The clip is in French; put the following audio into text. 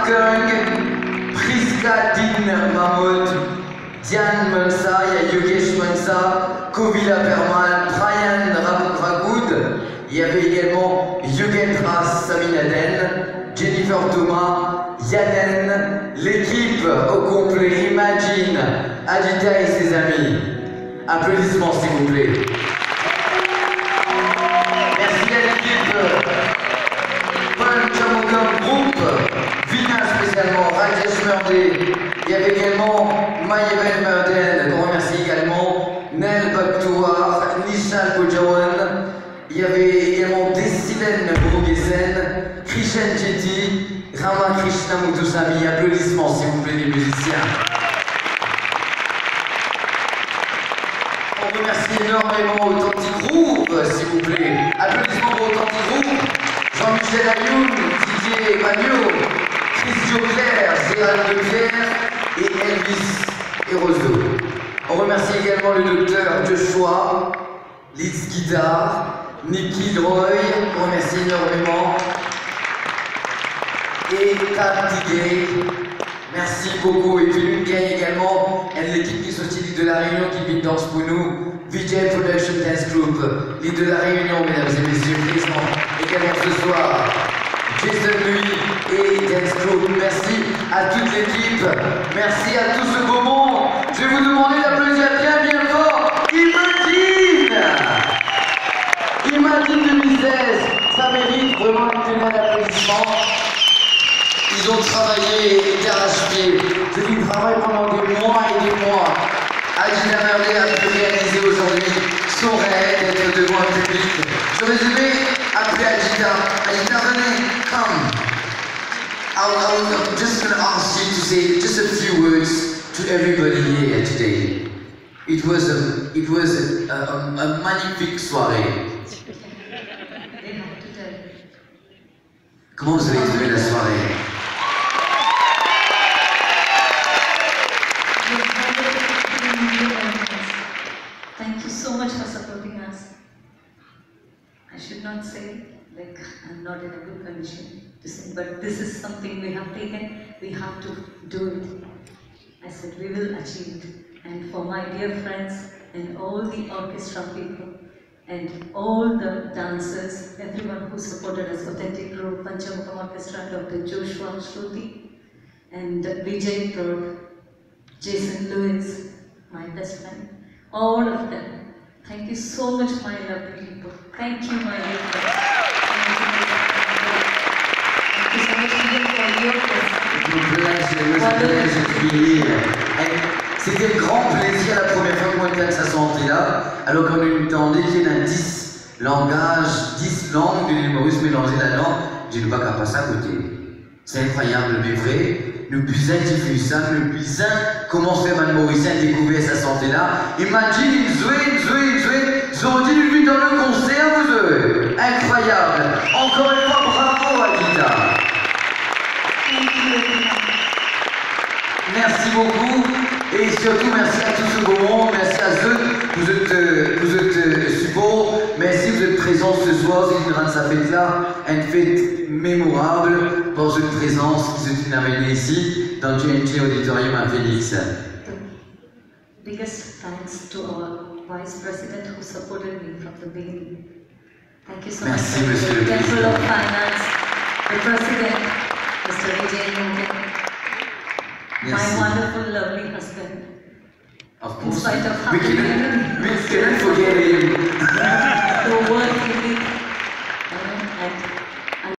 Kung, Priska Din Mahmoud, Diane Mansa, il y a Yogesh Mansa, Kovila Permal, Brian Ragoud, il y avait également Yugendra Saminaden, Jennifer Thomas, Yanen, l'équipe au complet, Imagine, Ajitha et ses amis. Applaudissements s'il vous plaît. Merci à l'équipe Panchamokam Group, Vina spécialement, Rajesh Murde. Il y avait également Mayeven Merden, qu'on remercie également, Nel Baktouar, Nishal Kojawan. Il y avait également Desilen Brugesen, Krishan Chetty, Rama Krishna Muthusamy. Applaudissements s'il vous plaît les musiciens. On remercie énormément Authentic Groove, s'il vous plaît. Applaudissements pour Authentic Groove. Jean-Michel Ayoun, Didier Magno, Chris Joclair, Gérald Leclerc et Elvis Erozo. On remercie également le docteur Joshua, Liz Guitar, Nicky Roy, on remercie énormément. Et Tigay, merci beaucoup. Et puis une gagne également, l'équipe qui s'hostilise de la Réunion qui vit danse pour nous, VJ Production Dance Group, l'île de la Réunion, mesdames et messieurs, présents également ce soir. Jason Louis et Dance Group, merci à toute l'équipe, merci à tout ce beau monde. Je vais vous demander d'applaudir bien fort Imagine! Imagine 2016, ça mérite vraiment un très bel applaudissement. Ils ont travaillé d'arrache-pied. C'est du travail pendant des mois et des mois. Ajitha a pu réaliser aujourd'hui son rêve d'être devant un public. J'aurais aimé appeler Ajitha. Ajitha, venez, come. I'm just going to ask you to say just a few words to everybody here today. It was a magnifique soirée. Comment vous avez trouvé la soirée? Thank you so much for supporting us. I should not say, like, I'm not in a good condition to sing, but this is something we have taken, we have to do it. I said, we will achieve it. And for my dear friends and all the orchestra people and all the dancers, everyone who supported us, Authentic Group, Panchamukam Orchestra, Dr. Joshua Shruti, and Vijay Prod, Jason Lewis, my best friend, all of them. Thank you so much, my lovely people. Thank you, my dear friends. Thank you so much for your presence. C'était le grand plaisir la première fois que moi je à ce là, alors qu'on nous entendait qu'il y a 10 langages, 10 langues de l'humoriste mélangées là-dedans, je ne pas qu'à passer à côté. C'est incroyable, mais vrai. Le plus qui fait ça, le plus comment se fait Van Mauricien a découvert sa santé-là. Imagine, ils ont dit lui dans le concert, vous incroyable. Encore une fois, bravo Ajitha. Merci beaucoup. Et surtout, merci à tout ce beau monde, merci à ceux, vous êtes support, merci, vous êtes présents ce soir, c'est une grande fête-là, une fête mémorable pour cette présence qui s'est amenée ici, dans le GNG Auditorium à Phoenix. Biggest thanks to our Vice President who supported me from the beginning. Thank you so much. Merci, Monsieur le Président. Temple of Finance, the President, Mr. Vijay Mohan. My wonderful, lovely husband. Of course. In spite of how we cannot forget him.